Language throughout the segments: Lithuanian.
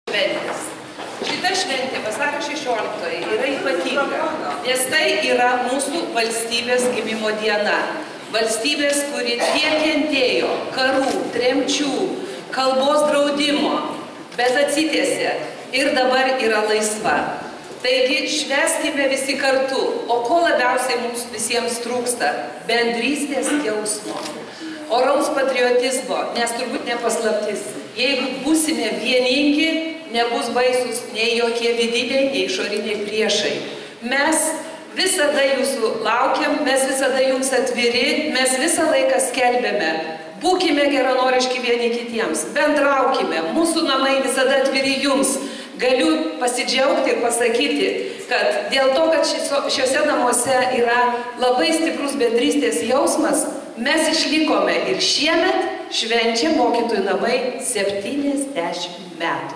Šventės. Šita šventė vasario 16 yra ypatinga, nes tai yra mūsų valstybės gimimo diena. Valstybės, kuri tiek kentėjo karų, tremčių, kalbos draudimo, bet atsitiesė ir dabar yra laisva. Taigi švęskime visi kartu, o ko labiausiai mums visiems trūksta? Bendrystės jausmo, oraus patriotizmo, nes turbūt nepaslaptis. Jeigu būsime vieningi, nebus baisus nei jokie vidiniai, nei išoriniai priešai. Mes visada jūsų laukiam, mes visada jums atviri, mes visą laiką skelbėme. Būkime geranoriški vieni kitiems, bendraukime, mūsų namai visada atviri jums. Galiu pasidžiaugti ir pasakyti, kad dėl to, kad šiuose namuose yra labai stiprus bendrystės jausmas, mes išlikome ir šiemet švenčia mokytojų namai 70 metų.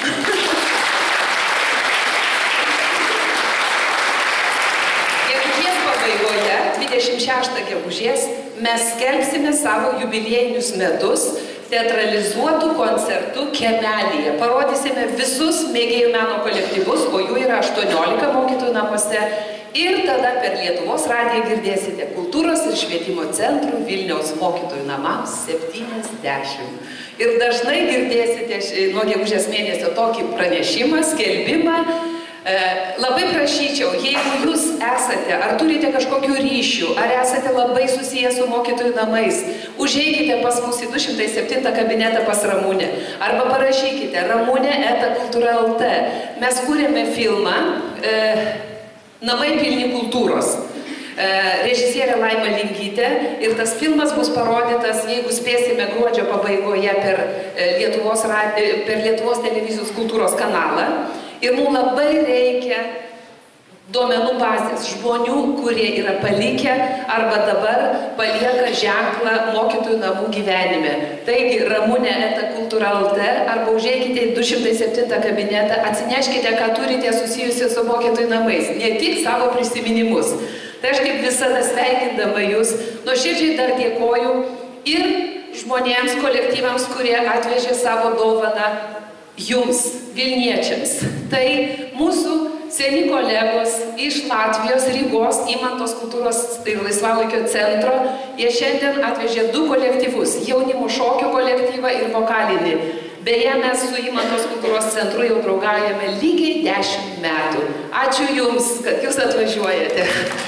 Gegužės pabaigoje, 26 gegužės, mes skelbsime savo jubiliejinius metus teatralizuotų koncertų kiemelyje. Parodysime visus mėgėjų meno kolektyvus, o jų yra 18 mokytojų namuose. Ir tada per Lietuvos radiją girdėsite Kultūros ir švietimo centrų Vilniaus mokytojų namams 70. Ir dažnai girdėsite nuo gegužės mėnesio tokį pranešimą, skelbimą. Labai prašyčiau, jeigu jūs esate, ar turite kažkokių ryšių, ar esate labai susiję su mokytojų namais, užeikite pas mus į 207 kabinetą pas Ramunę, arba parašykite ramunė@kultura.lt. Mes kūrėme filmą Namai pilni kultūros. Režisierė Laima Lingytė ir tas filmas bus parodytas, jeigu spėsime gruodžio pabaigoje per Lietuvos televizijos kultūros kanalą. Ir mums labai reikia duomenų bazės žmonių, kurie yra palikę arba dabar palieka ženklą mokytojų namų gyvenime. Taigi ramunė@kultura.lt arba užeikite į 207 kabinetą, atsineškite, ką turite susijusi su mokytojų namais, ne tik savo prisiminimus. Tai aš kaip visada sveikindama jūs, nuoširdžiai dar dėkoju ir žmonėms, kolektyvams, kurie atvežė savo dovaną jums, Vilniečiams. Tai mūsų seni kolegos iš Latvijos, Rygos, Imantos kultūros ir laisvalaikio centro. Jie šiandien atvežė 2 kolektyvus, jaunimo šokio kolektyvą ir vokalinį. Beje, mes su Imantos kultūros centru jau draugaujame lygiai 10 metų. Ačiū jums, kad jūs atvažiuojate.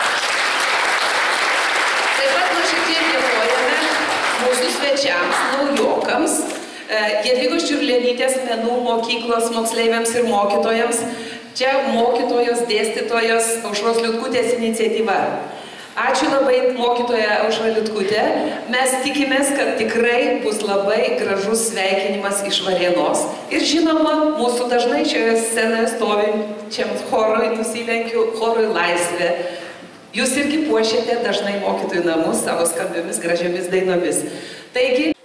Taip pat nuoširdžiai dėkojame mūsų svečiams, naujokams, Jadvygos Čiurlionytės menų mokyklos moksleiviams ir mokytojams. Čia mokytojos, dėstytojos Aušros Liutkutės iniciatyva. Ačiū labai mokytoja Aušra Liutkutė. Mes tikimės, kad tikrai bus labai gražus sveikinimas iš Varėnos. Ir žinoma, mūsų dažnai šioje scenoje stovinčiam chorui, nusilenkiu chorui Laisvė. Jūs irgi puošiate dažnai mokytojų namus savo skambiomis, gražiomis dainomis. Taigi,